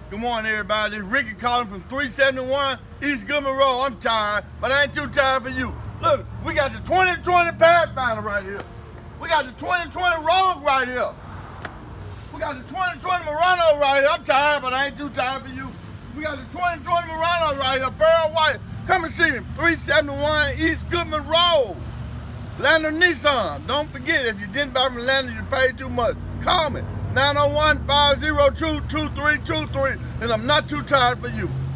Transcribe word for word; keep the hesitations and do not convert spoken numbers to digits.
Good morning, everybody. This is Ricky calling from three seventy-one East Goodman Road. I'm tired, but I ain't too tired for you. Look, we got the twenty twenty Pathfinder right here. We got the twenty twenty Rogue right here. We got the twenty twenty Murano right here. I'm tired, but I ain't too tired for you. We got the twenty twenty Murano right here, pearl white. Come and see me, three seventy-one East Goodman Road. Lando Nissan. Don't forget, if you didn't buy from Lando, you paid too much. Call me, nine oh one, five oh two, two three two three, and I'm not too tired for you.